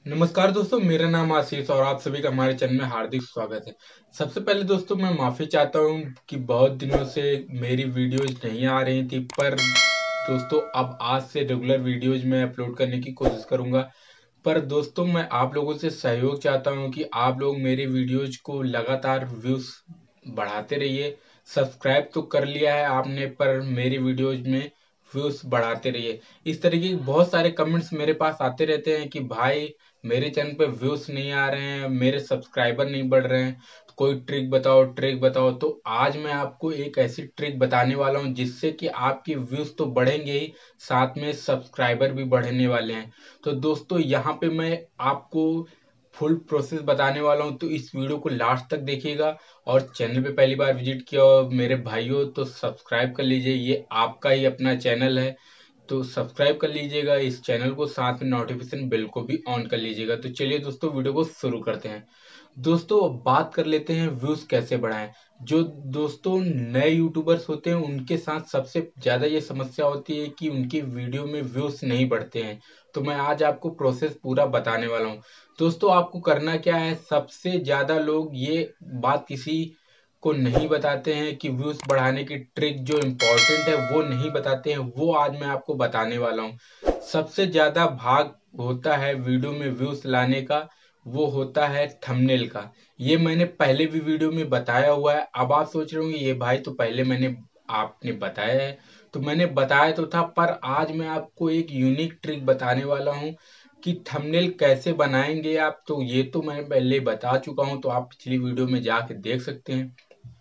नमस्कार दोस्तों, मेरा नाम आशीष और आप सभी का हमारे चैनल में हार्दिक स्वागत है। सबसे पहले दोस्तों मैं माफ़ी चाहता हूँ कि बहुत दिनों से मेरी वीडियोज नहीं आ रही थी, पर दोस्तों अब आज से रेगुलर वीडियोज मैं अपलोड करने की कोशिश करूँगा। पर दोस्तों मैं आप लोगों से सहयोग चाहता हूँ कि आप लोग मेरे वीडियोज को लगातार व्यूज़ बढ़ाते रहिए। सब्सक्राइब तो कर लिया है आपने, पर मेरी वीडियोज में व्यूज़ बढ़ाते रहिए। इस तरीके के बहुत सारे कमेंट्स मेरे पास आते रहते हैं कि भाई मेरे चैनल पे व्यूज नहीं आ रहे हैं, मेरे सब्सक्राइबर नहीं बढ़ रहे हैं, तो कोई ट्रिक बताओ ट्रिक बताओ। तो आज मैं आपको एक ऐसी ट्रिक बताने वाला हूं जिससे कि आपके व्यूज तो बढ़ेंगे ही, साथ में सब्सक्राइबर भी बढ़ने वाले हैं। तो दोस्तों यहाँ पे मैं आपको फुल प्रोसेस बताने वाला हूं, तो इस वीडियो को लास्ट तक देखिएगा। और चैनल पे पहली बार विजिट किया हो मेरे भाइयों तो सब्सक्राइब कर लीजिए, ये आपका ही अपना चैनल है, तो सब्सक्राइब कर लीजिएगा इस चैनल को, साथ में नोटिफिकेशन बेल को भी ऑन कर लीजिएगा। तो चलिए दोस्तों वीडियो को शुरू करते हैं। दोस्तों अब बात कर लेते हैं व्यूज कैसे बढ़ाएं। जो दोस्तों नए यूट्यूबर्स होते हैं उनके साथ सबसे ज्यादा ये समस्या होती है कि उनकी वीडियो में व्यूज नहीं बढ़ते हैं। तो मैं आज आपको प्रोसेस पूरा बताने वाला हूँ। दोस्तों आपको करना क्या है, सबसे ज्यादा लोग ये बात किसी को नहीं बताते हैं कि व्यूज बढ़ाने की ट्रिक जो इम्पोर्टेंट है वो नहीं बताते हैं, वो आज मैं आपको बताने वाला हूँ। सबसे ज्यादा भाग होता है वीडियो में व्यूज लाने का, वो होता है थंबनेल का। ये मैंने पहले भी वीडियो में बताया हुआ है। अब आप सोच रहे होंगे ये भाई तो पहले मैंने आपने बताया है, तो मैंने बताया तो था, पर आज मैं आपको एक यूनिक ट्रिक बताने वाला हूँ कि थंबनेल कैसे बनाएंगे आप। तो ये तो मैं पहले बता चुका हूँ, तो आप पिछली वीडियो में जाके देख सकते हैं।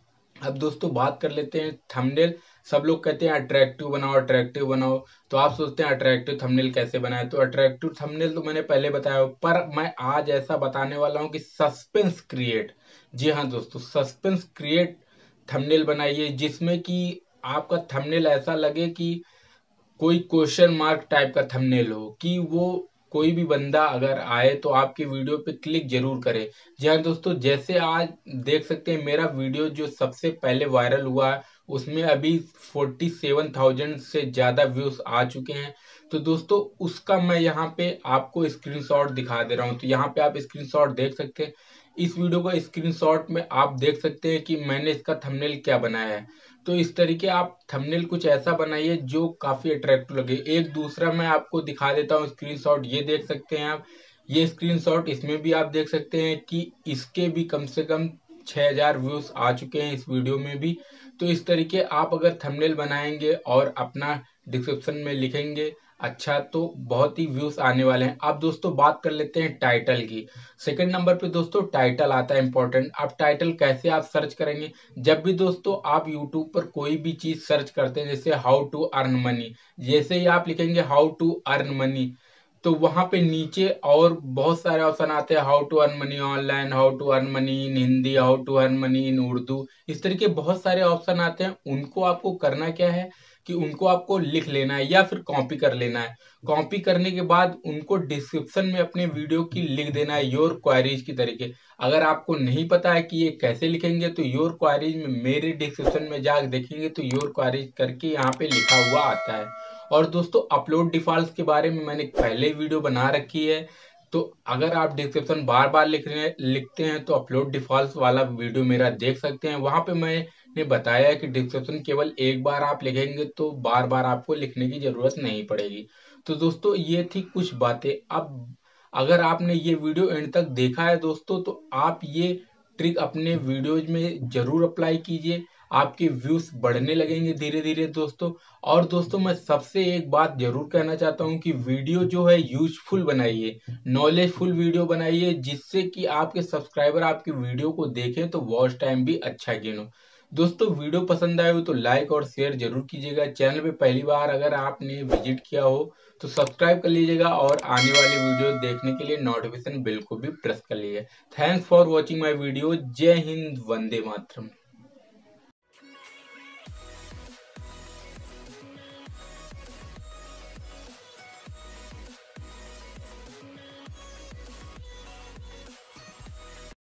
अब दोस्तों बात कर लेते हैं थंबनेल। सब लोग कहते हैं अट्रैक्टिव बनाओ अट्रैक्टिव बनाओ, तो आप सोचते हैं अट्रैक्टिव थंबनेल कैसे बनाए। तो अट्रैक्टिव थंबनेल तो मैंने पहले बताया, पर मैं आज ऐसा बताने वाला हूं कि सस्पेंस क्रिएट, जी हाँ दोस्तों, सस्पेंस क्रिएट थंबनेल बनाइए जिसमें कि आपका थंबनेल ऐसा लगे कि कोई क्वेश्चन मार्क टाइप का थंबनेल हो, कि वो कोई भी बंदा अगर आए तो आपकी वीडियो पे क्लिक जरूर करे। जी हाँ दोस्तों, जैसे आज देख सकते हैं मेरा वीडियो जो सबसे पहले वायरल हुआ है उसमें अभी 47,000 से ज्यादा व्यूज आ चुके हैं। तो दोस्तों उसका मैं यहाँ पे आपको स्क्रीनशॉट दिखा दे रहा हूँ। तो यहाँ पे आप स्क्रीनशॉट देख सकते हैं। इस वीडियो का स्क्रीनशॉट में आप देख सकते हैं कि मैंने इसका थंबनेल क्या बनाया है। तो इस तरीके आप थंबनेल कुछ ऐसा बनाइए जो काफी अट्रैक्टिव लगे। एक दूसरा मैं आपको दिखा देता हूँ स्क्रीनशॉट, ये देख सकते हैं आप। ये स्क्रीनशॉट इसमें भी आप देख सकते हैं कि इसके भी कम से कम 6,000 व्यूज आ चुके हैं इस वीडियो में भी। तो इस तरीके आप अगर थंबनेल बनाएंगे और अपना डिस्क्रिप्शन में लिखेंगे अच्छा, तो बहुत ही व्यूज आने वाले हैं। अब दोस्तों बात कर लेते हैं टाइटल की। सेकंड नंबर पे दोस्तों टाइटल आता है इंपॉर्टेंट। अब टाइटल कैसे आप सर्च करेंगे, जब भी दोस्तों आप यूट्यूब पर कोई भी चीज सर्च करते हैं, जैसे हाउ टू अर्न मनी, जैसे ही आप लिखेंगे हाउ टू अर्न मनी, तो वहां पे नीचे और बहुत सारे ऑप्शन आते हैं, how to earn money online, how to earn money in Hindi, how to earn money in Urdu. इस तरीके बहुत सारे ऑप्शन आते हैं। उनको आपको करना क्या है कि उनको आपको लिख लेना है या फिर कॉपी कर लेना है। कॉपी करने के बाद उनको डिस्क्रिप्शन में अपने वीडियो की लिख देना है योर क्वेरीज की तरीके। अगर आपको नहीं पता है कि ये कैसे लिखेंगे तो योर क्वेरीज में मेरे डिस्क्रिप्शन में जाकर देखेंगे तो योर क्वेरीज करके यहाँ पे लिखा हुआ आता है। और दोस्तों अपलोड डिफॉल्ट के बारे में मैंने पहले ही वीडियो बना रखी है। तो अगर आप डिस्क्रिप्शन बार बार लिखते हैं तो अपलोड डिफॉल्ट वाला वीडियो मेरा देख सकते हैं। वहां पे मैंने बताया है कि डिस्क्रिप्शन केवल एक बार आप लिखेंगे तो बार बार आपको लिखने की जरूरत नहीं पड़ेगी। तो दोस्तों ये थी कुछ बातें। अब अगर आपने ये वीडियो एंड तक देखा है दोस्तों, तो आप ये ट्रिक अपने वीडियोज में जरूर अप्लाई कीजिए। आपके व्यूज बढ़ने लगेंगे धीरे धीरे दोस्तों। और दोस्तों मैं सबसे एक बात जरूर कहना चाहता हूँ कि वीडियो जो है यूजफुल बनाइए, नॉलेजफुल वीडियो बनाइए, जिससे कि आपके सब्सक्राइबर आपकी वीडियो को देखें तो वॉच टाइम भी अच्छा गेन हो। दोस्तों वीडियो पसंद आए हो तो लाइक और शेयर जरूर कीजिएगा। चैनल पे पहली बार अगर आपने विजिट किया हो तो सब्सक्राइब कर लीजिएगा और आने वाली वीडियो देखने के लिए नोटिफिकेशन बेल को भी प्रेस कर लीजिए। Thanks for watching my video. जय हिंद, वंदे मातरम।